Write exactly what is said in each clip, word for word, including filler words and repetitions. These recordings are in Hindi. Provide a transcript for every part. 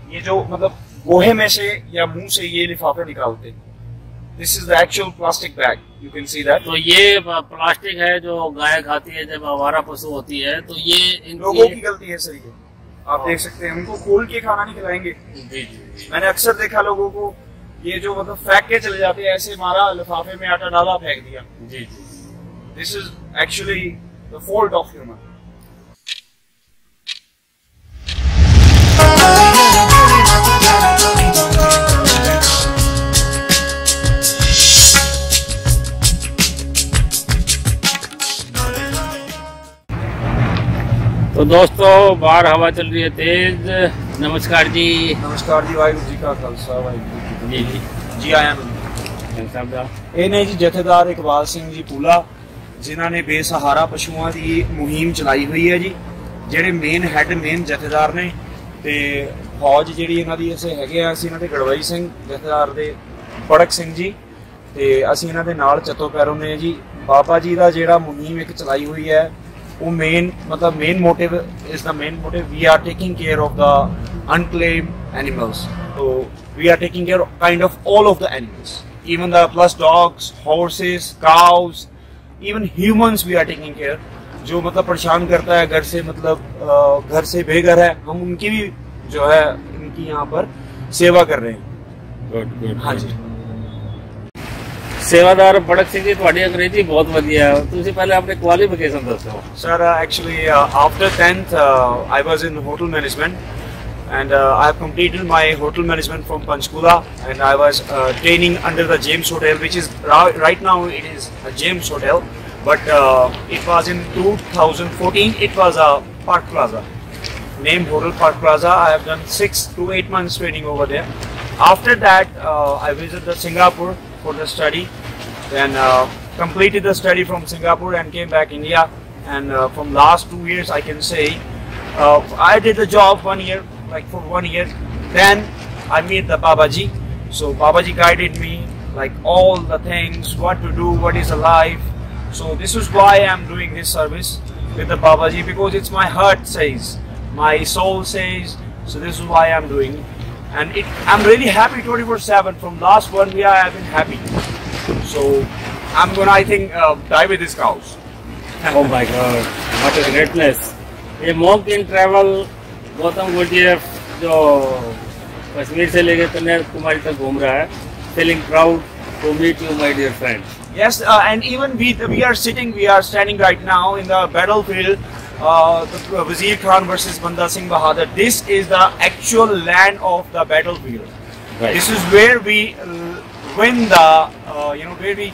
ये जो मतलब गोहे में से या मुंह से ये लिफाफे निकालते। This is the actual plastic bag, you can see that. तो ये प्लास्टिक है जो गाय खाती है जब आवारा पशु होती है, तो ये लोगों की गलती है सर। ये आप देख सकते हैं, उनको खोल के खाना नहीं खिलाएंगे। जी जी। मैंने अक्सर देखा लोगों को, ये जो मतलब फेंक के चले जाते हैं, ऐसे मारा लिफाफे में आटा डाला फेंक दिया। जी जी। This is actually the fault of human. तो दोस्तों बाहर हवा चल रही है तेज। नमस्कार जी। नमस्कार जी, वाहिगुरू जी का खालसा वाहिगुरू जी जी जी आया ਇਹ ਨੇ ਜੀ ਜਥੇਦਾਰ ਇਕਬਾਲ ਸਿੰਘ ਜੀ ਪੂਲਾ, ਜਿਨ੍ਹਾਂ ਨੇ ਬੇਸਹਾਰਾ ਪਸ਼ੂਆਂ ਦੀ ਮੁਹਿੰਮ ਚਲਾਈ ਹੋਈ ਹੈ ਜੀ, ਜਿਹੜੇ ਮੇਨ ਹੈੱਡ ਮੇਨ ਜਥੇਦਾਰ ਨੇ। ਤੇ ਫੌਜ ਜਿਹੜੀ ਇਹਨਾਂ ਦੀ ਅਸੀਂ ਹੈਗੇ ਆ, ਅਸੀਂ ਇਹਨਾਂ ਦੇ ਗੜਵਈ ਸਿੰਘ ਜਥੇਦਾਰ ਦੇ ਬੜਕ ਸਿੰਘ ਜੀ, ਤੇ ਅਸੀਂ ਇਹਨਾਂ ਦੇ ਨਾਲ ਚੱਤੋ ਪੈਰੋਂ ਨੇ ਜੀ। ਬਾਬਾ ਜੀ ਦਾ ਜਿਹੜਾ ਮੁਹਿੰਮ ਇੱਕ ਚਲਾਈ ਹੋਈ ਹੈ, वो मेन मतलब main motive is the main motive we are taking care of the unclaimed animals. तो we are taking care kind of all of the animals, even the plus dogs, horses, cows, even humans we are taking care. जो मतलब परेशान करता है घर से, मतलब घर से बेघर है, हम उनकी भी जो है इनकी यहाँ पर सेवा कर रहे हैं। Good good. हाँ जी। सेवादार बड़क सिंह जी, ਤੁਹਾਡੀ ਅੰਗਰੇਜ਼ੀ ਬਹੁਤ ਵਧੀਆ ਹੈ। ਤੁਸੀਂ ਪਹਿਲੇ ਆਪਣੇ ਕੁਆਲੀਫਿਕੇਸ਼ਨ ਦੱਸੋ। Sir, uh, actually uh, after tenth uh, I was in hotel management, and uh, I have completed my hotel management from Panchkula, and I was uh, training under the James Hotel, which is right now it is a James Hotel, but uh, it was in two thousand fourteen, it was a Park Plaza, named Hotel Park Plaza. I have done six to eight months training over there. After that uh, I visited Singapore for the study, then uh, completed the study from Singapore and came back India, and uh, from last two years I can say uh, I did the job one year, like for one year, then I met the Babaji. So Babaji guided me like all the things, what to do, what is a life. So this is why I'm doing this service with the Babaji, because it's my heart says, my soul says, so this is why I'm doing. And it, I'm really happy twenty-four seven. From last one year I have been happy. So I'm gonna, I think, uh, die with these cows. Oh my God, what a great place. ये monk in travel Gautam Gurjar जो कश्मीर से लेकर कन्याकुमारी तक घूम रहा है, feeling proud to meet you, my dear friend. Yes, uh, and even we we are sitting, we are standing right now in the battlefield. Uh, the Wazir Khan versus Banda Singh Bahadur. This is the actual land of the battlefield. Right. This is where we uh, win the, uh, you know, where we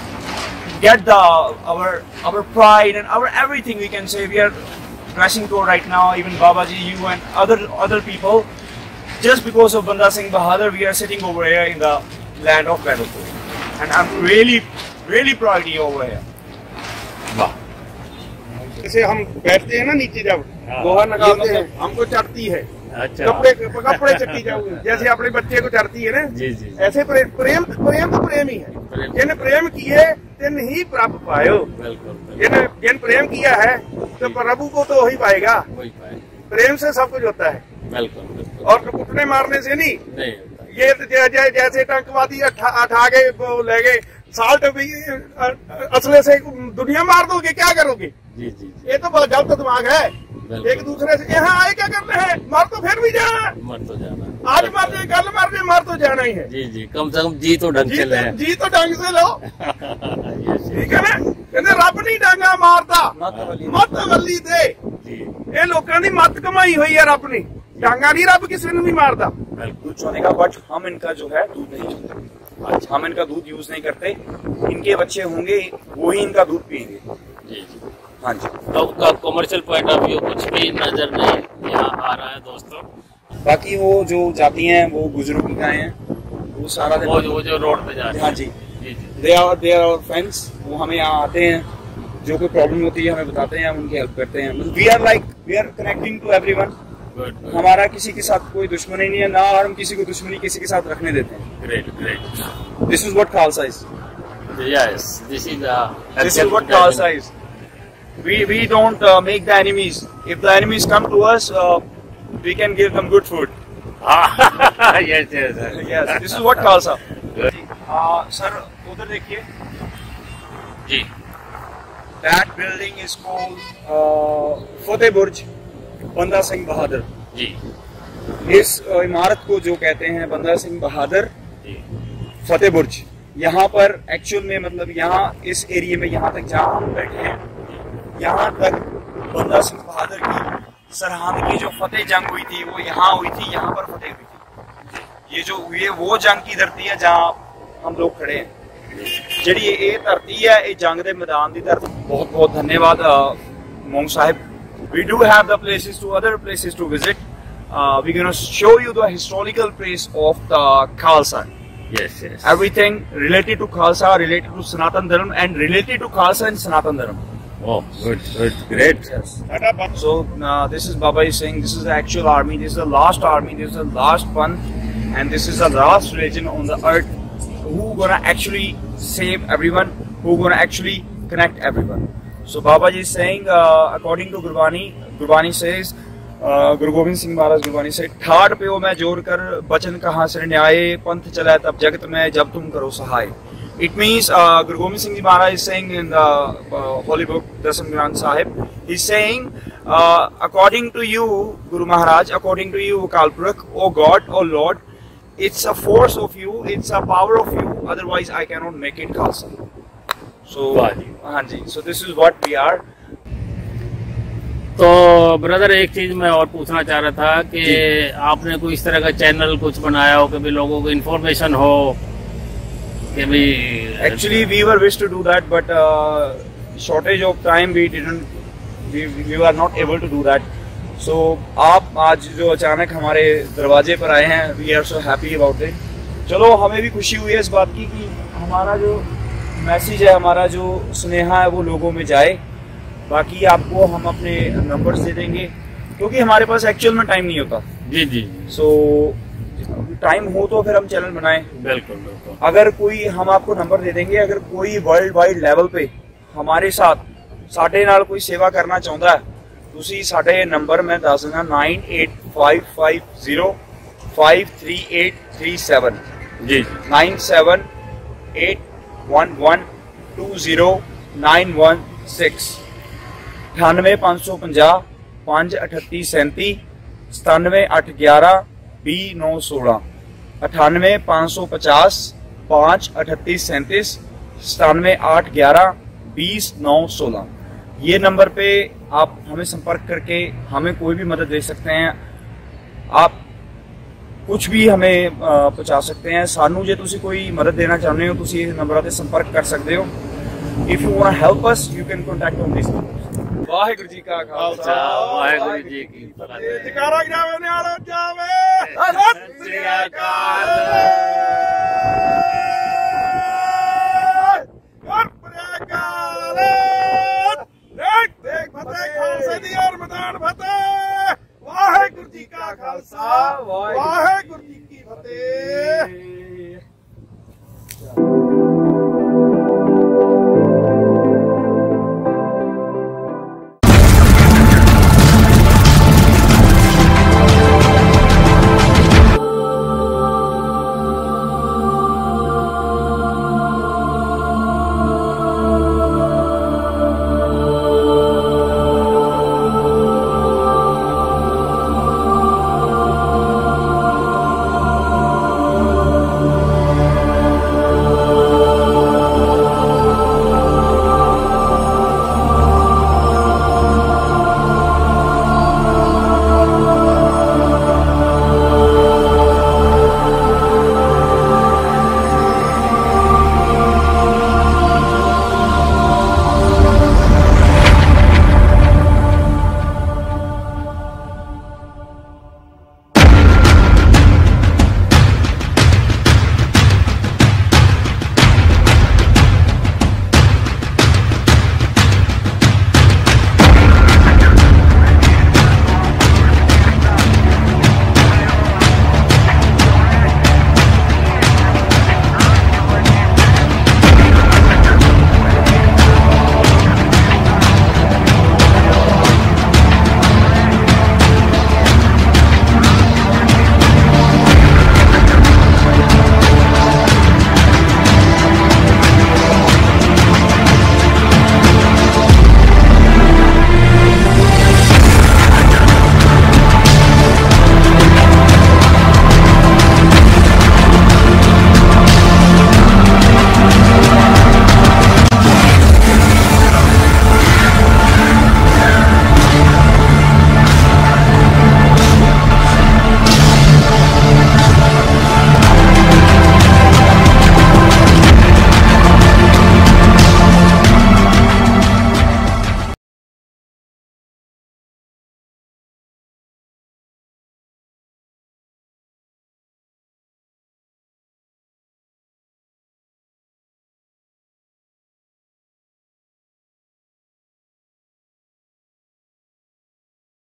get the our our pride and our everything. We can say we are dressing code right now. Even Babaji, you and other other people, just because of Banda Singh Bahadur, we are sitting over here in the land of battlefield, and I'm really really proud of over here. Wow. जैसे हम बैठते हैं ना नीचे, जब गोहा निकालते हैं हमको चढ़ती है। अच्छा। कपड़े कपड़े चट्टी जाओ, जैसे अपने बच्चे को चढ़ती है ना, जी जी। ऐसे प्रेम प्रेम प्रेम तो प्रेम ही है। जिन प्रेम किए तिन ही प्राप्त पायो। जिन जिन प्रेम किया है तो प्रभु को तो वही पाएगा। प्रेम से सब कुछ होता है। बिल्कुल। और कुटने मारने से नहीं, नहीं। ये जैसे टंकवादी अठा के ले गए साल्ट भी असले से दुनिया मार दोगे, क्या करोगे? जी जी। ये तो बहुत गलत दिमाग है। एक दूसरे से यहाँ आए क्या करते हैं? मर तो फिर भी जाना, मर तो जाना, आज मर जाए कल मर जाए, मर तो जाना ही है। जी जी, कम से कम जी तो ढंग से ले, जी तो ढंग से लो। ठीक है ना? कहते रब नहीं डांगा मारता, मत वली दे। ये लोगों की मत कमाई हुई है रब ने, डांगा नहीं रब किसी ने भी मारता। कुछ होने का, बट हम इनका जो है दूध नहीं चलते, हम इनका दूध यूज नहीं करते। इनके बच्चे होंगे वो ही इनका दूध पियेंगे। जी जी। हाँ जी। तो का कमर्शियल पॉइंट ऑफ व्यू कुछ भी नजर नहीं यहाँ आ रहा है दोस्तों। बाकी वो जो जाती हैं वो गुजरों की गायें हैं, वो सारा दिन वो जो, वो जो रोड पे जा रही है। हाँ जी। They are they are our friends. वो हमें यहाँ आते हैं, जो कोई प्रॉब्लम होती है हमें बताते हैं, हम उनकी हेल्प करते हैं। We are like we are connecting to everyone. हमारा किसी के साथ कोई दुश्मनी नहीं है, ना हम किसी को दुश्मनी किसी के साथ रखने देते हैं। Great great. This is what Khalsa is. Yes, this is the this is what Khalsa is. We we don't uh, make the enemies. If the enemies come to us, uh, we can give them good food. yes, yes, sir. Yes, this is what Khalsa. Uh, sir, उधर देखिए जी, that building is called uh, Fateh Burj बंदा सिंह बहादुर जी, इस uh, इमारत को जो कहते हैं बंदा सिंह बहादुर जी, फतेह बुर्ज। यहाँ पर एक्चुअल में मतलब यहाँ इस एरिया में यहाँ तक जहाँ हम बैठे हैं, यहाँ तक बंदा सिंह बहादुर की सरहद की जो फतेह जंग हुई थी वो यहाँ हुई थी, यहाँ पर फतेह हुई थी। ये जो ये वो जंग की धरती है जहाँ हम लोग खड़े हैं। जी ये धरती है, ये जंग के मैदान की धरती। बहुत बहुत धन्यवाद मोंग Sahib. We do have the places to other places to visit. Uh, we're gonna show you the historical place of the Khalsa. yes, yes. Everything related to Khalsa, related to Sanatan Dharma, and related to Khalsa and Sanatan Dharma. Oh, good, good, great. Yes. So uh, this is Baba is saying this is the actual army. This is the last army. This is the last one, and this is the last religion on the earth who gonna actually save everyone, who gonna actually connect everyone. So Baba ji is saying, uh, according to Gurbani, Gurbani says, uh, Guru Gobind Singh Maharaj Gurbani said, ठाड़ पे मैं जोड़ कर बचन कहाँ से न्याय पंथ चला तब जगत में जब तुम करो सहाय. It means uh, Guru Gobind Singh Ji Maharaj is saying in the uh, Holy Book Dasam Granth Sahib, he's saying, uh, according to you, Guru Maharaj, according to you, Kalpurukh, O God, O Lord, it's a force of you, it's a power of you, otherwise I cannot make it Khalsa. So, हाँ जी, so this is what we are. तो ब्रदर एक चीज मैं और पूछना चाह रहा था कि आपने कोई इस तरह का चैनल कुछ बनाया हो कि भी लोगों को इन्फॉर्मेशन हो कि भी Actually we were wish to do that, but uh, shortage of time we didn't, we, we were not able to do that. So आप आज जो अचानक हमारे दरवाजे पर आए हैं, we are so happy about it. चलो हमें भी खुशी हुई है इस बात की कि हमारा जो मैसेज है, हमारा जो स्नेहा है वो लोगों में जाए। बाकी आपको हम अपने नंबर्स दे देंगे क्योंकि हमारे पास एक्चुअल में टाइम नहीं होता। जी जी। सो टाइम हो तो फिर हम चैनल बनाएं। बिल्कुल बिल्कुल। अगर कोई हम आपको नंबर दे देंगे, अगर कोई वर्ल्ड वाइड लेवल पे हमारे साथ साढ़े नाल कोई सेवा करना चाहता है, तुसी साढ़े नंबर मैं दस देना nine eight five five zero five three eight three seven जी nine seven eight one one two zero nine one six अठानवे पांच सौ पंजाह पांच अठत्ती सैंती सतानवे अठ ग्यारह भी नौ सोलह अठानवे पांच सौ पचास पांच अठत्ती सैंतीस सतानवे आठ ग्यारह बीस नौ सोलह ये नंबर पे आप हमें संपर्क करके हमें कोई भी मदद दे सकते हैं। आप कुछ भी हमें पहुंचा सकते हैं। सानू जे तुसी कोई मदद देना चाहते हो तुसी इस नंबर पे संपर्क कर सकते हो। If you want to help us you can contact on this number. Waheguru ji का खालसा वाहिगुरु जी की फतेह। जयकारा जावे निहाल जावे सत श्री अकाल। देख देख फतेह खालसे दी और मैदान फतेह। वाहिगुरु जी का खालसा वाहिगुरु जी की फतेह।